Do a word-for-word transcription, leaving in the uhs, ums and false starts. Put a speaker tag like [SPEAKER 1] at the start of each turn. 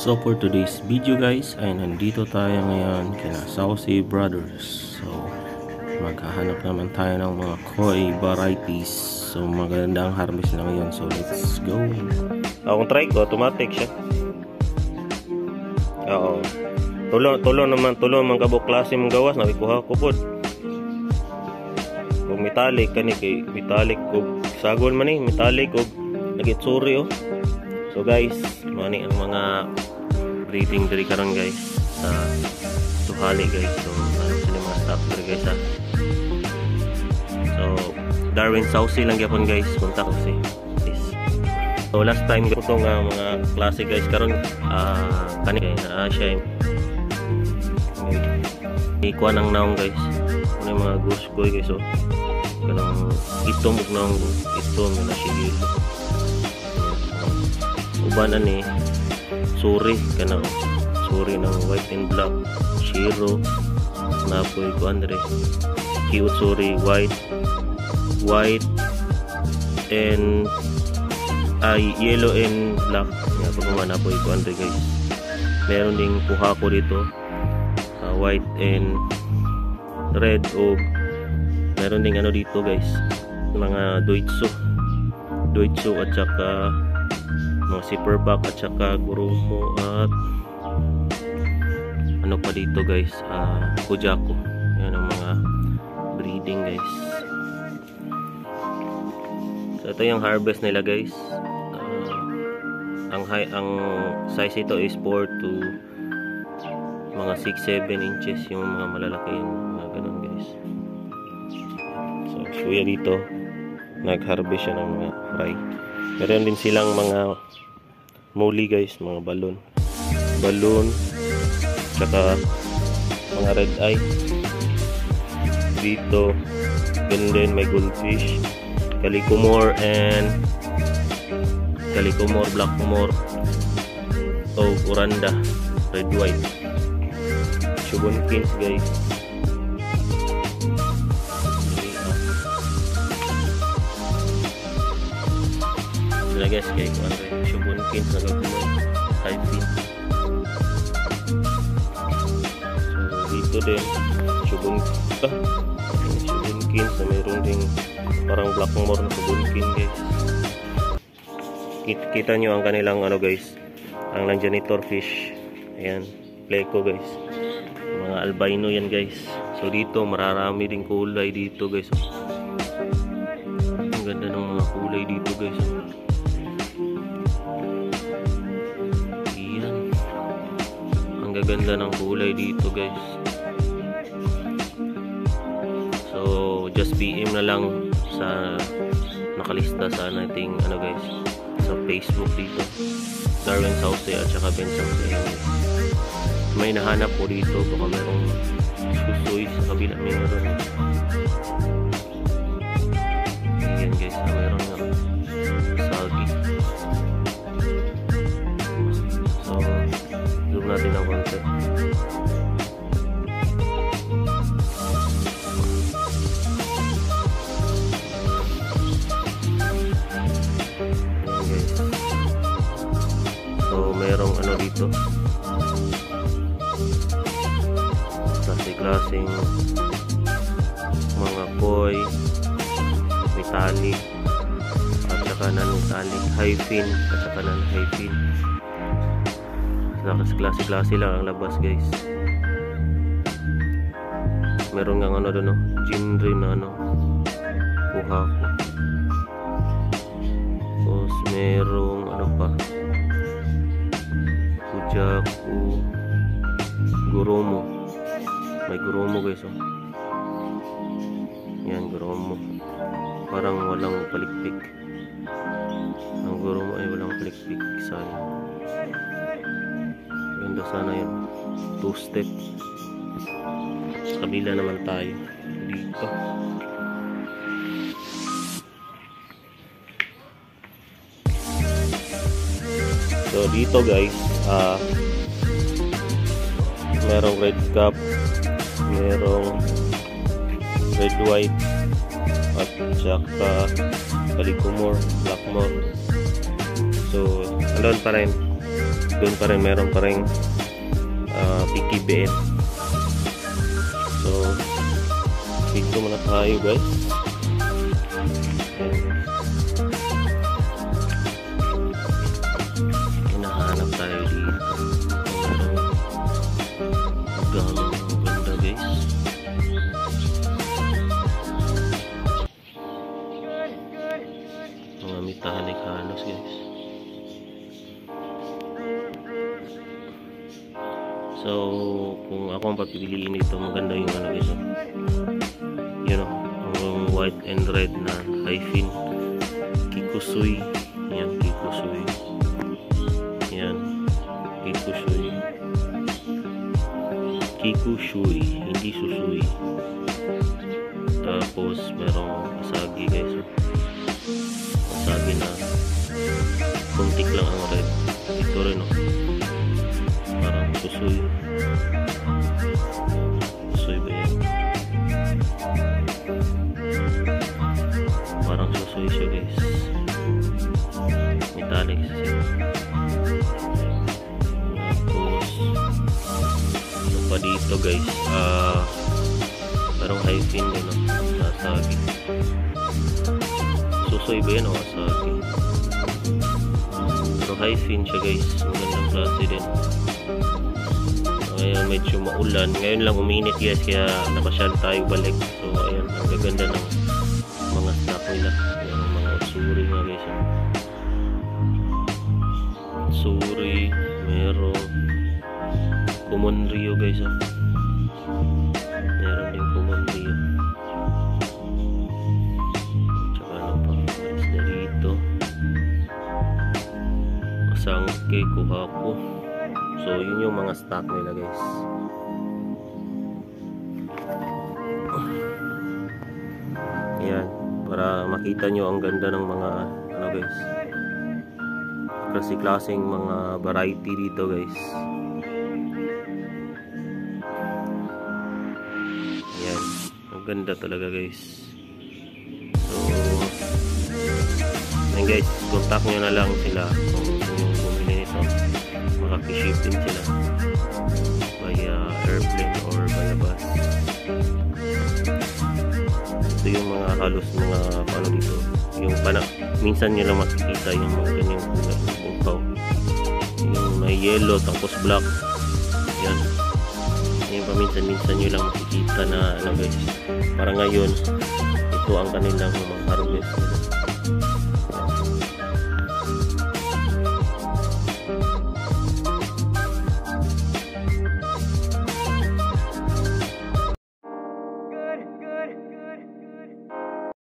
[SPEAKER 1] So for today's video guys ay nandito tayo ngayon kina Saucy Brothers. So maghahanap naman tayo ng mga koi varieties. So magandang harvest na ngayon. So let's go. Akong try ko, automatic siya. Oo. Tulo, tulo naman, tulo man kabuk klase mong gawas nakikuha ko pod. Kung metallic kani kay metallic ko sagol man ni metallic og nagitsuri oh. So guys, mani ang mga breeding diri karon guys sa tuhali guys. So ano sila mga staff diri guys ha. So Darwin Saucy lang gyapon guys, kontak si. So last time ko tong uh, mga klase guys karon uh, kani na uh, siya ikuha ng naong guys. Ano yung mga goose koi guys oh. Kanang itom ug naong itom na sigil. Ubanan ni suri kana suri ng white and black shiro na po ko andre cute suri white white and ay yellow and black nga po na po ko andre guys. Meron ding puha ko dito uh, white and red o meron ding ano dito guys mga doitsu doitsu at saka mga zipperback at saka gurumo at ano pa dito guys uh, kujako. Yan ang mga breeding guys. So ito yung harvest nila guys. uh, ang high, ang size ito is four to mga six seven inches yung mga malalaki yung mga ganun guys. So kuya dito nag harvest siya ng mga fry. Meron din silang mga muli guys, mga balon balon tsaka mga red eye dito. Ganun din may goldfish, calico-more and calico-more, black-more o oranda, red white, shubunkins guys. Sila guys kay ano shubunkins na gagawin high fin. So dito din shubun ah, shubunkins na mayroon ding parang blackmore na shubunkin guys. Kita, kita nyo ang kanilang ano guys, ang janitor fish. Ayan, pleco guys, mga albino yan guys. So dito mararami ding kulay dito guys. Ang ganda ng mga kulay dito guys. Ganda ng kulay dito guys. So just P M na lang sa nakalista sa nating ano guys sa Facebook dito, Darwin Saucy at saka Ben Saucy. May nahanap po dito baka mayroong susoy sa kabila meron. Ayan guys, ah, mayroon nga sagi. So zoom natin ang konti. So merong ano dito klase-klaseng mga koi metallic at saka non-metallic, high fin at saka non-high fin. Klase-klase lang ang labas guys. Meron nga ano doon no, genre na ano kuha ko. Tapos merong ano pa kujaku, gurumo. May gurumo guys oh. Yan gurumo, parang walang palikpik. Ang gurumo ay walang palikpik sana. Ganda sana yun, two step. Kabila naman tayo dito. So dito guys uh, merong red cap, merong red white at saka calico-more, black-more. So andun pa rin doon pa rin meron pa rin uh, P K B N. So dito muna tayo guys. Hinahanap tayo dito. Gamit ang ganda guys. Mga metallic halos guys. So kung ako ang papipiliin ito, maganda yung ano guys, you know, yung white and red na hyphen Kikusui. Yan, Kikusui. Yan, Kikusui. Kikusui, hindi Susui. Tapos merong Asagi guys. Asagi na kuntik lang ang red. Ito rin oh, parang Susui. Susui ba yan? Parang Susui siya guys. Metallic siya. Tapos ano pa dito guys, ah uh, parang hyphen yun oh, Asagi. Susui ba yan o Asagi? Pero hyphen siya guys, magandang klase din. Ngayon medyo maulan, ngayon lang uminit guys, kaya napasyal tayo balik. So ayan, ang gaganda ng mga stock nila. Ayan, mga Utsuri nga guys. Utsuri, meron Common Rio guys oh. Meron din Common Rio. Tsaka ano pa, guys na dito, Sangke, Kuhaku. So yun yung mga stock nila guys. Yan, para makita nyo ang ganda ng mga ano guys, klase-klaseng mga variety dito guys. Yan, ang ganda talaga guys. So yan guys, contact nyo na lang sila kung bumili nito. Makaki-ship din sila via airplane or via bus. Ito yung mga halos mga paano dito, yung pana minsan nyo lang makikita yung mga ganyang kulay ng bungkaw, yung may yellow tapos black. Yan, yung paminsan-minsan nyo lang makikita na ano guys. Para ngayon ito ang kanilang mga harvest nila.